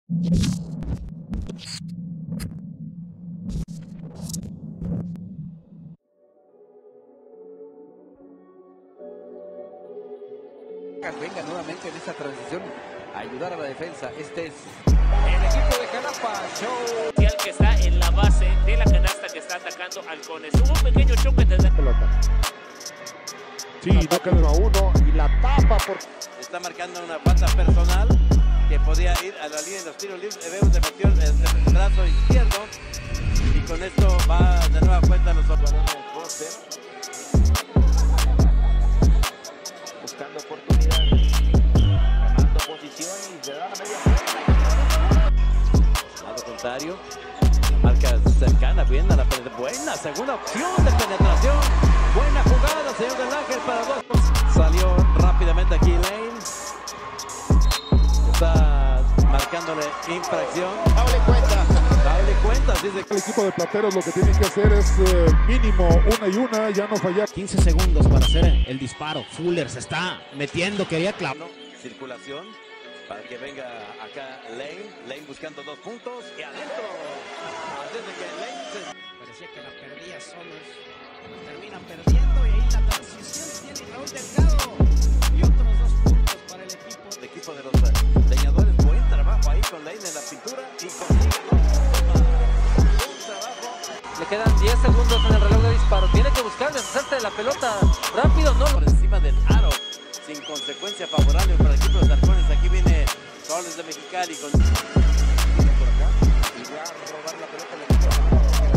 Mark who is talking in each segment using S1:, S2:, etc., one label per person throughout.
S1: Venga nuevamente en esta transición a ayudar a la defensa. Este es el equipo de Jalapa.
S2: Show que está en la base de la canasta que está atacando Halcones. Hubo un pequeño choque de la pelota.
S3: Sí, no quedó a uno y la tapa por...
S4: Está marcando una falta personal que podía ir a la línea de los tiros libres. Vemos de metió el brazo izquierdo y con esto va de nueva cuenta los balones.
S5: Buscando oportunidades, ganando posición y se da la media vuelta.
S4: Al contrario, marca cercana, bien a la buena segunda opción de penetración. Buena jugada, señor del Ángel para dos. Salió rápidamente aquí Lane. Está marcándole infracción.
S3: Dale cuenta.
S4: Dale cuenta. Dice
S3: El equipo de Plateros lo que tienen que hacer es mínimo una, ya no fallar.
S6: 15 segundos para hacer el disparo. Fuller se está metiendo, quería clavar.
S4: Circulación para que venga acá Lane. Lane buscando 2 puntos y adentro. Antes de que Lane se...
S6: Parecía que la perdía solos. Termina perdiendo y ahí la transición tiene Raúl Delgado. Y otros 2 puntos para el equipo.
S4: El equipo de los leñadores. Buen trabajo ahí con Lane en la pintura y consigue 2 puntos. Buen trabajo.
S1: Le quedan 10 segundos en el reloj de disparo. Tiene que buscar deshacerse de la pelota rápido, no.
S4: Por encima del aro, sin consecuencia favorable para el equipo de los Halcones. Aquí viene Soles de Mexicali con... por acá y va a robar la pelota al equipo de los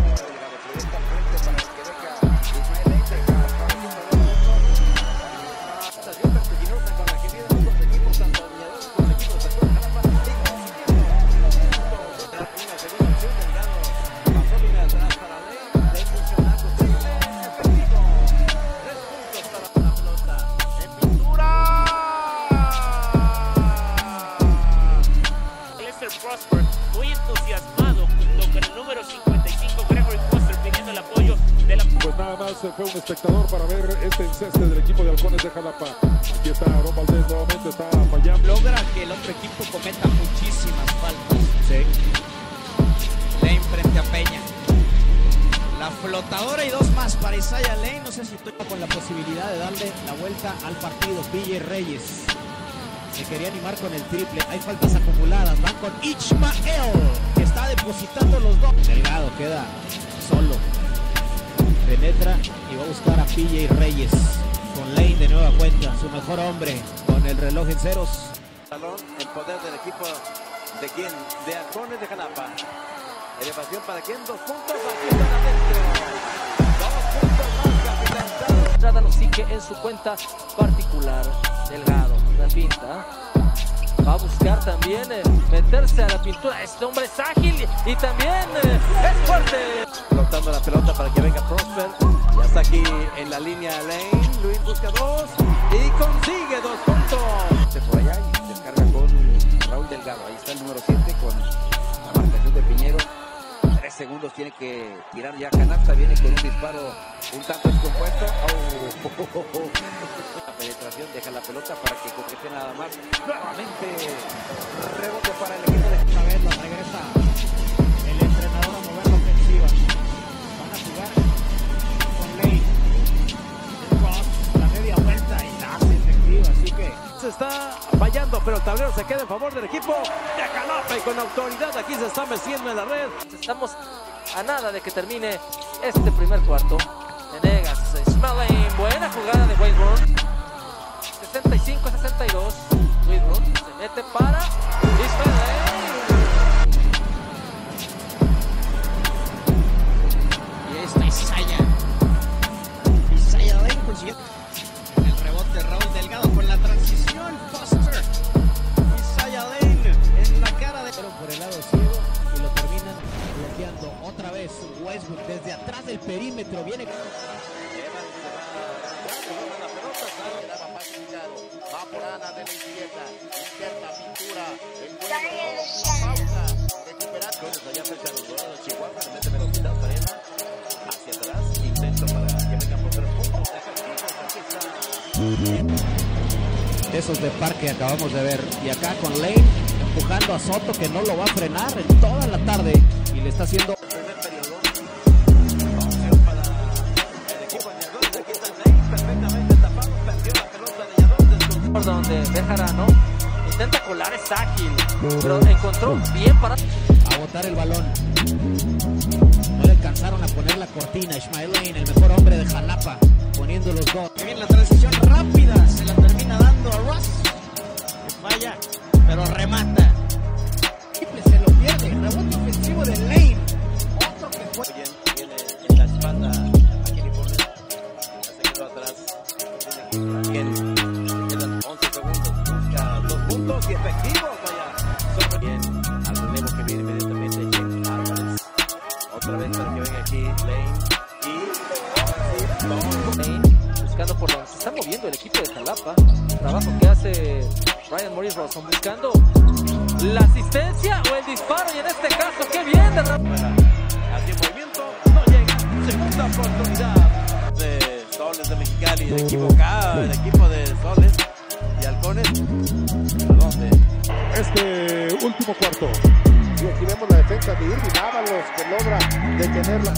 S2: Prosper, muy entusiasmado junto con el número 55 Gregory Foster pidiendo el apoyo de la...
S3: Pues nada más fue un espectador para ver este enceste del equipo de Halcones de Jalapa. Aquí está Aaron Valdés nuevamente, está fallando.
S6: Logra que el otro equipo cometa muchísimas faltas. Sí. Lane frente a Peña. La flotadora y 2 más para Isaiah Lane. No sé si estoy con la posibilidad de darle la vuelta al partido. PJ Reyes se quería animar con el triple. Hay faltas acumuladas. Van con Ishmael, que está depositando los 2. Delgado queda solo. Penetra y va a buscar a PJ Reyes. Con Lane de nueva cuenta, su mejor hombre, con el reloj en ceros.
S4: Balón en poder del equipo de quién, de Halcones de Jalapa. Elevación para quién, 2 puntos. Aquí están adentro. 2 puntos más, capitán.
S1: Entrada lo sigue en su cuenta particular. Delgado, la pinta. Va a buscar también meterse a la pintura. Este hombre es ágil y también es fuerte.
S4: Flotando la pelota para que venga Prosper. Ya está aquí en la línea Lane. Luis busca 2 y consigue 2 puntos.
S1: Por allá y descarga con Raúl Delgado. Ahí está el número 7 con la marcación de Piñero. 3 segundos tiene que tirar ya canasta. Viene con un disparo un tanto descompuesto. La penetración deja la pelota para que coquete nada más. Nuevamente rebote para el equipo de...
S6: Esta vez lo regresa el entrenador a mover la ofensiva. Van a jugar con Lane. Cross, la media vuelta y la hace efectiva, así que...
S4: Se está fallando, pero el tablero se queda en favor del equipo de Jalapa y con autoridad aquí se está meciendo en la red.
S1: Estamos a nada de que termine este primer cuarto. Venegas, Ismael, buena jugada de Wayne. 65-62. Wayne se mete para Ismael.
S6: Y ahí está Isaiah. Isaiah Lane consiguió el rebote. Raúl Delgado con la transición. Foster. Isaiah Lane en la cara de... Pero por el lado ciego y lo terminan bloqueando otra vez. Westbrook desde atrás del perímetro viene...
S5: Va por Ana de la izquierda, interna pintura, pausa, recuperando.
S4: Allá cerca de los Dorados de Chihuahua, le mete velocidad para Ena, hacia atrás, intento para que vengan por 3 puntos, efectivos, aquí está.
S6: Esos de parque acabamos de ver. Y acá con Lane empujando a Soto, que no lo va a frenar en toda la tarde y le está haciendo.
S1: Por donde Bejarano intenta colar, es ágil, pero encontró bien para
S6: A botar el balón. No le alcanzaron a poner la cortina. Ismael Lane, el mejor hombre de Jalapa, poniendo los dos. Que viene la transición rápida, se la termina dando a Ross. Falla, pero remata. Se lo pierde. Rebote ofensivo de Lane. Otro que fue.
S4: Viene en la espalda a Kenny Porter. Se quedó atrás. Kenny. Quedan 11 segundos. Busca 2 puntos y efectivos. Vaya. Bien. Al relevo que viene inmediatamente James Álvarez. Otra vez para que venga aquí Lane. Y ahora sí,
S1: Lane, buscando por donde se está moviendo el equipo de Jalapa. Trabajo que hace Ryan Morris Rawson, buscando la asistencia o el disparo, y en este caso, qué bien de
S4: así en movimiento, no llega. Segunda oportunidad de Soles de Mexicali, el equipo K, el equipo de Soles y Halcones. ¿A dónde?
S3: Este último cuarto.
S7: Y aquí vemos la defensa de Irving Ábalos, que logra detenerla.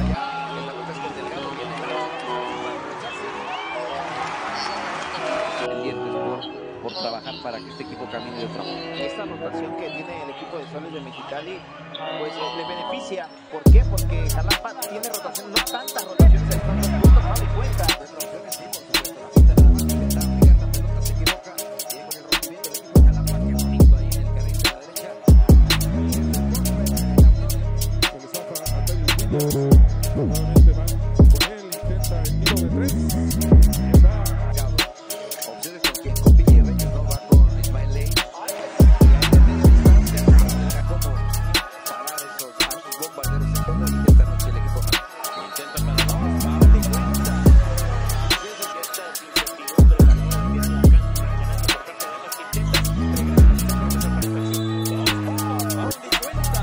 S5: Por trabajar para que este equipo camine de otra forma. Esta rotación que tiene el equipo de Soles de Mexicali, pues le beneficia. ¿Por qué? Porque Jalapa tiene rotación, no tantas rotaciones, hay tantos puntos, no le cuenta. Rotaciones, sí, por supuesto. La pelota se equivoca, llega con el rompimiento del equipo de Jalapa, que bonito ahí en el carril de la derecha.
S3: Se le zafa a Taylor Williams. Nuevamente van con él, intenta el tiro de 3. Y está.
S5: Opciones con quien compite Reyes, no va con Ismael Lane. Y ahí de media distancia, cómo parar esos bombarderos en cómo intentan aquí el equipo.
S4: Intenta para dos, va de cuenta. Pienso que esta incertidumbre a la hora de enviar la cancha por parte de los que intentan entregar esa perfección. 2 puntos, va de cuenta.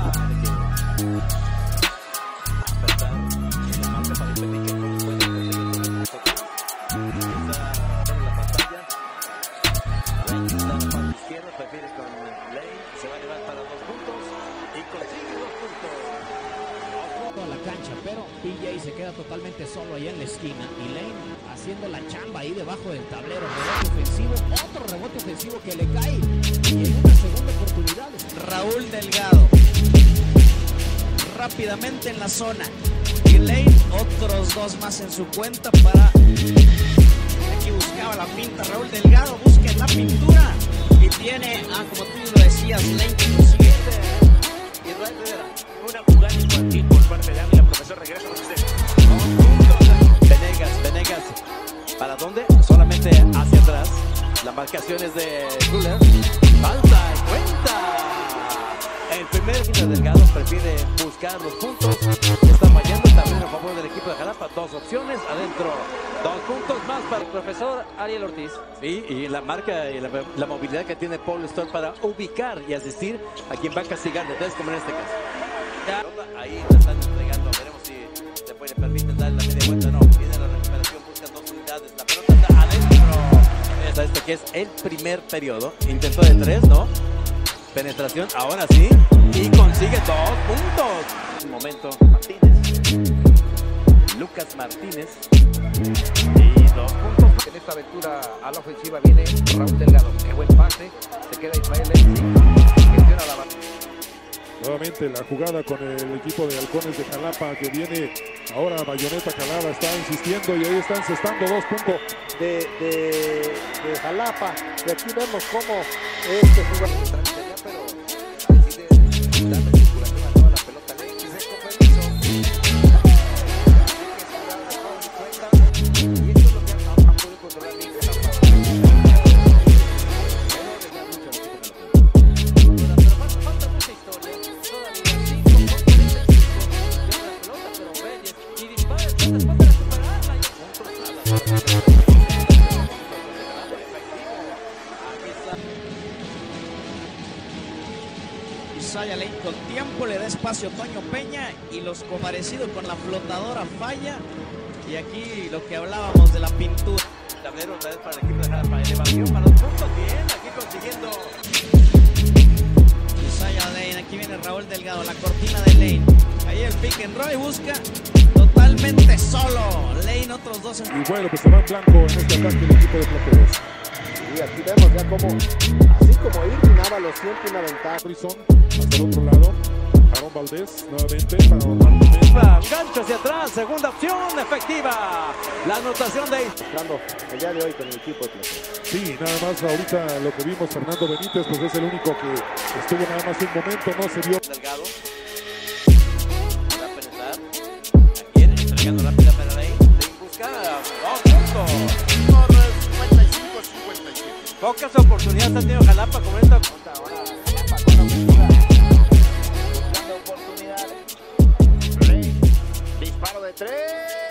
S4: Apretar en la marca para impedir que no pueda conseguir con el toque. Está en la pantalla. Lane está en la parte izquierda, prefiere con Lane, se va a llevar para 2 puntos y consigue 2 puntos.
S6: A la cancha, pero PJ se queda totalmente solo ahí en la esquina y Lane haciendo la chamba ahí debajo del tablero. Rebote ofensivo, otro rebote ofensivo que le cae y en una segunda oportunidad Raúl Delgado rápidamente en la zona y Lane otros 2 más en su cuenta para aquí buscaba la pinta. Raúl Delgado busca en la pintura y tiene como tú lo decías, Lane que consigue
S2: Israel Rivera, una jugada infantil por parte de Ávila. Profesor, regresa con usted.
S4: Venegas, ¿para dónde? Solamente hacia atrás. La marcación es de Fuller. Falta, cuenta. El primer Gino Delgado prefiere buscar los puntos. Está fallando también a favor del equipo de Jalapa. 2 opciones adentro. 2 puntos más para
S1: el profesor Ariel Ortiz.
S4: Sí, y la marca y la movilidad que tiene Paul Stoll para ubicar y asistir a quien va a castigar de 3, como en este caso. Ahí la están entregando. Veremos si se puede permitir darle la media vuelta. No, viene la recuperación, buscan 2 unidades. La pelota está adentro. Este que es el primer periodo. Intentó de 3, ¿no? Penetración, ahora sí. Y consigue 2 puntos. Un momento, Martínez. Lucas Martínez. Y 2 puntos.
S5: En esta aventura a la ofensiva viene Raúl Delgado. Qué buen pase. Se queda Ismael Lane. Gestiona la banda.
S3: Nuevamente la jugada con el equipo de Halcones de Jalapa, que viene ahora Bayoneta Calada, está insistiendo y ahí está encestando 2 puntos
S7: de Jalapa. Y aquí vemos cómo este jugador.
S5: Pero decide darle circulación a toda la pelota. Lane, y se compromiso. Y esto es lo que ha podido controlar bien Jalapa.
S1: Falta mucha historia. Todavía 5 por 45. Lleva la pelota, pero Reyes y dispara después de recuperarla.
S6: Isaiah Lane con tiempo le da espacio a Toño Peña y los comparecidos con la flotadora falla. Y aquí lo que hablábamos de la pintura.
S4: Tablero otra vez para el equipo de Jalapa. Elevación para los puntos. Bien, aquí consiguiendo
S6: Raúl Delgado, la cortina de Lane. Ahí el pick and roll y busca totalmente solo. Lane, otros dos.
S3: Y bueno, pues se va en blanco en este ataque el equipo de Plateros.
S7: Y aquí vemos ya como, así como Irving Ábalos siente una ventaja.
S3: Harrison hasta el otro lado. Aaron Valdés nuevamente para Orlando.
S4: Gancho hacia atrás, segunda opción efectiva. La anotación de
S7: Mostrando el día de hoy con el equipo de Plateros.
S3: Sí, nada más ahorita lo que vimos, Fernando Benítez, pues es el único que estuvo nada más un momento, no se vio.
S4: Delgado. Va a penetrar. Aquí entregando rápida para Lane. Lane busca. ¡Oh, punto!
S5: 55-57.
S4: Pocas oportunidades ha tenido Jalapa con esta.
S5: Ahora Jalapa con la ofensiva. Buscando oportunidades. Rey, disparo de 3.